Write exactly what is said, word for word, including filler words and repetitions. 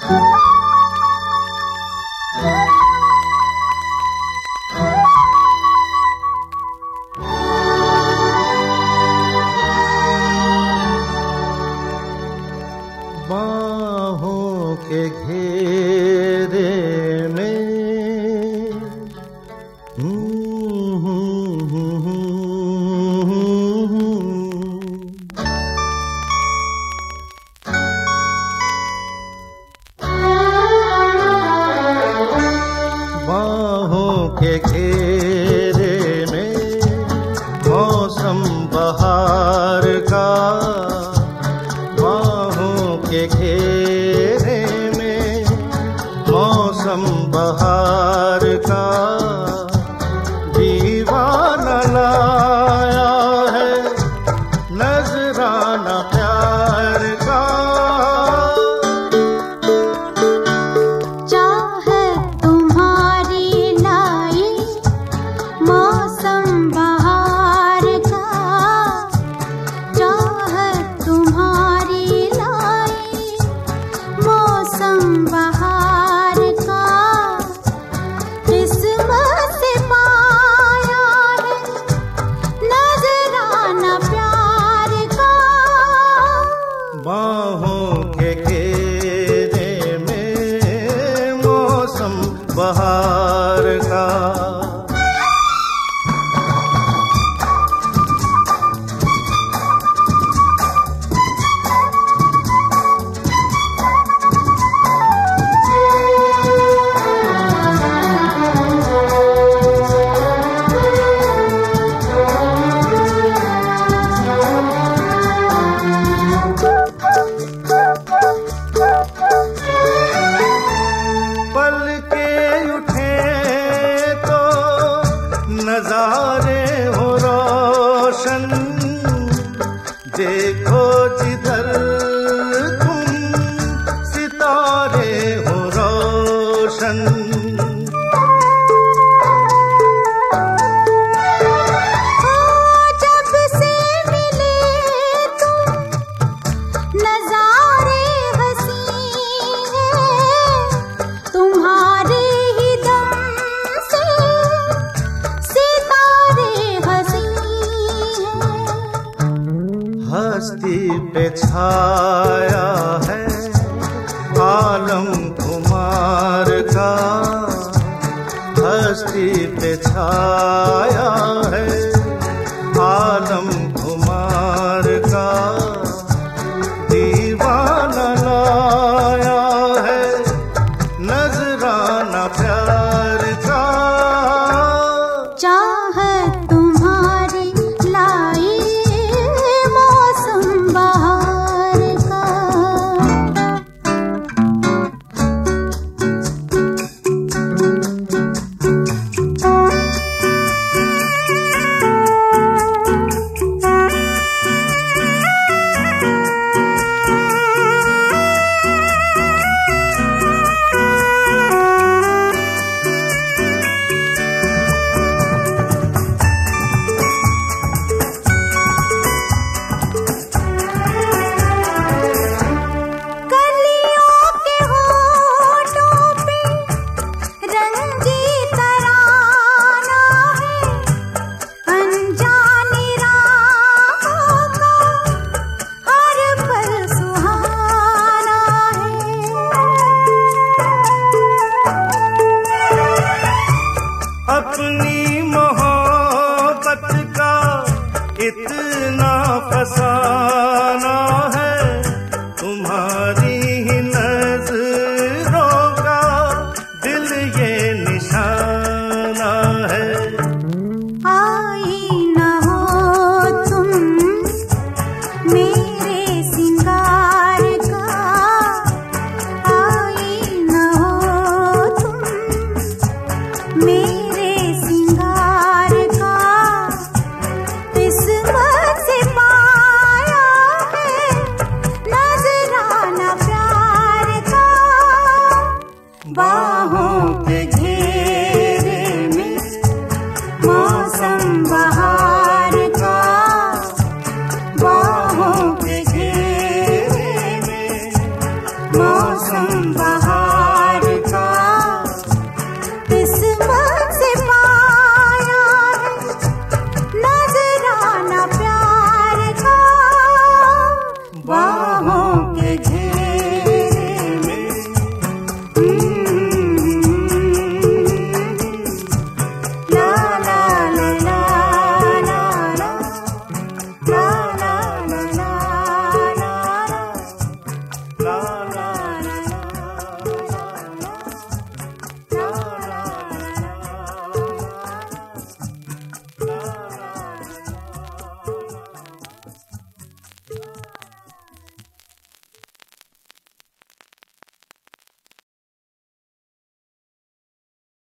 बाहों के घेरे में बाहों के घेरे में मौसम बहार का, बाहों के घेरे में मौसम बहार का दीवाना लाया है नजराना प्यार का। चाहत तुम्हारी लाई मौसम बहार का, चाहत तुम्हारी लाई मौसम बहार का। किस्मत से पाया है नजराना प्यार का। बाहों के घेरे में मौसम बहार का। पल के उठे तो नजारे हो रोशन, देखो जिधर तुम सितारे हो रोशन। जब से मिले तुम नजारे हसी हैं, तुम्हारे ही दम से सितारे हसी हैं। हस्ती पे छाया है आलम कुमार का, हस्ती पे छाया है आलम कुमार का दीवाना लाया है नजराना प्यार का। चाहत तुम्हारी लाई मौसम बहार का। कलियों के होठों पे रंगी तराना है, अनजानी राहों का हर पल सुहाना है। अपनी मोहब्बत का इतना